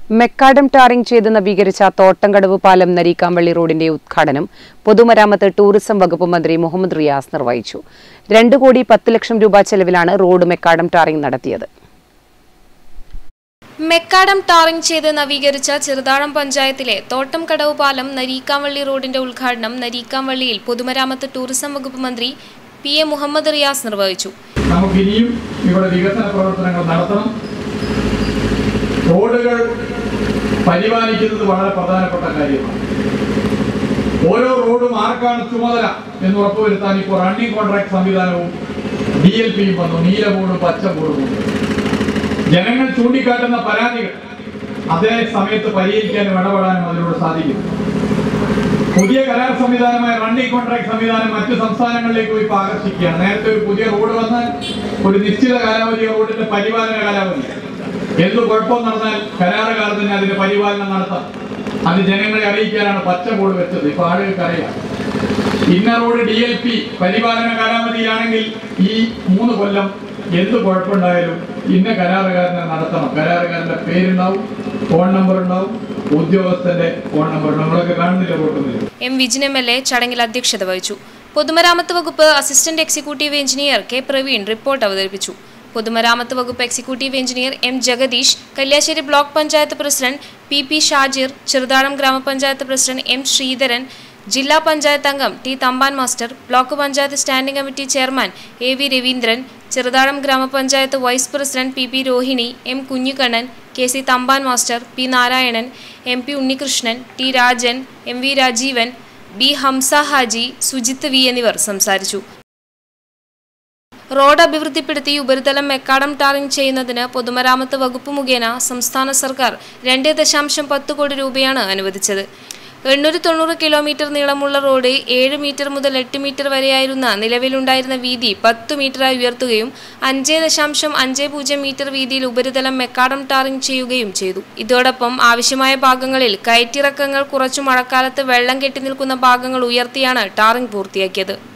Macadam tarring ചെയ്ത് നവീകരിച്ച തോട്ടംകടവ് പാലം നരീക്കാംവള്ളി റോഡിന്റെ ഉദ്ഘാടനം പൊതുമരാമത്ത് ടൂറിസം വകുപ്പ് മന്ത്രി മുഹമ്മദ് റിയാസ് നിർവഹിച്ചു. 2 കോടി 10 ലക്ഷം രൂപ ചെലവിലാണ് റോഡ് മെക്കാഡം ടാറിംഗ് നടത്തിയത്. മെക്കാഡം ടാറിംഗ് ചെയ്ത് നവീകരിച്ച ചെറുതാഴം പഞ്ചായത്തിലെ തോട്ടംകടവ് പാലം നരീക്കാംവള്ളി റോഡിന്റെ ഉദ്ഘാടനം നരീക്കാംവള്ളിയിൽ പൊതുമരാമത്ത് ടൂറിസം വകുപ്പ് മന്ത്രി PM മുഹമ്മദ് റിയാസ് നിർവഹിച്ചു. നമുക്കിനിയും ഇവിടെ വികസന പ്രവർത്തനങ്ങൾ നടത്തണം. റോഡുകൾ പരിപാലിക്കുന്നത് വളരെ പ്രധാനപ്പെട്ട കാര്യമാണ്. ഓരോ റോഡും ആർക്കാണ് ചുമതല എന്ന് ഉറപ്പുവരുത്താൻ ഇപ്പോൾ റണ്ണിംഗ് കോൺട്രാക്ട് സംവിധാനവും DLPയും വന്നു. നീല ബോർഡും പച്ച ബോർഡും. ജനങ്ങൾ ചൂണ്ടിക്കാട്ടുന്ന പരാതികൾ അതേ സമയത്ത് പരിഹരിക്കാനും ഇടപെടാനും അതിലൂടെ സാധിക്കും. പുതിയ കരാർ സംവിധാനമായ റണ്ണിംഗ് കോൺട്രാക്ട് സംവിധാനം മറ്റു സംസ്ഥാനങ്ങളിലേക്ക് പോയി ആകർഷിക്കുകയാണ്. നേരത്തെ ഒരു പുതിയ റോഡ് വന്നാൽ ഒരു നിശ്ചിത കാലാവധി റോഡിന്റെ പരിപാലന കാലാവധി, എന്ത് കുഴപ്പം നടന്നാൽ കരാറുകാർ തന്നെ അതിന്റെ പരിപാലനം നടത്താം. അത് ജനങ്ങളെ അറിയിക്കാനാണ് പച്ച ബോർഡ് വെച്ചത്. ഇപ്പൊ ആളുകൾക്ക് അറിയാം. ഇന്ന റോഡ് DLP പരിപാലന കാലാവധിയാണെങ്കിൽ ഈ 3 കൊല്ലം എന്ത് കുഴപ്പമുണ്ടായാലും ഇന്ന കരാറുകാരനെ നടത്തണം. കരാറുകാരന്റെ പേരുണ്ടാവും, ഫോൺ നമ്പർ ഉണ്ടാവും, ഉദ്യോഗസ്ഥന്റെ ഫോൺ നമ്പർ. നമ്മളൊക്കെ കാണുന്നില്ല വോട്ടുന്നില്ല. M. വിജിൻ MLA ചടങ്ങിൽ അധ്യക്ഷത വഹിച്ചു. പൊതുമരാമത്ത് വകുപ്പ് assistant executive engineer K. Praveen report അവതരിപ്പിച്ചു. പൊതുമരാമത്ത് വകുപ്പ് executive engineer M. Jagadeesh, Kalliasseri block panchayat president PP. Shajir, Cheruthazham grama panchayat president M. Sreedharan, jilla panchayat അംഗം T. Thampan master, block panchayat standing committee chairman AV. Raveendran, Cheruthazham grama panchayat vice president PP. Rohini, M. Kunhikannan, KC. Thampan master, P. Narayanan, MP. Unnikrishnan, T. Rajan, MV. Rajeevan, B. Hamsa Haji, Sujith V. എന്നിവർ സംസാരിച്ചു. Road അഭിവൃദ്ധിപ്പെടുത്തി ഉപരിതലം macadam tarring ചെയ്യുന്നതിന് പൊതുമരാമത്ത് വകുപ്പ് മുഖേന സംസ്ഥാന സർക്കാർ 2.10 കോടി രൂപയാണ് അനുവദിച്ചത്. 890 കിലോമീറ്റർ നീളമുള്ള റോഡ് 7 മീറ്റർ മുതൽ 8 മീറ്റർ വരെയായിരുന്ന നിലവിലുണ്ടായിരുന്ന വീതി 10 മീറ്ററായി ഉയർത്തുകയും 5.50 മീറ്റർ വീതിയിൽ ഉപരിതലം മെക്കാഡം ടാറിംഗ് ചെയ്യുകയും ചെയ്തു. ഇതോടൊപ്പം ആവശ്യമായ ഭാഗങ്ങളിൽ കയറ്റിറക്കങ്ങൾ കുറച്ചു മഴക്കാലത്ത് വെള്ളം കെട്ടി നിൽക്കുന്ന ഭാഗങ്ങൾ ഉയർത്തിയാണ് ടാറിംഗ് പൂർത്തിയാക്കിയത്.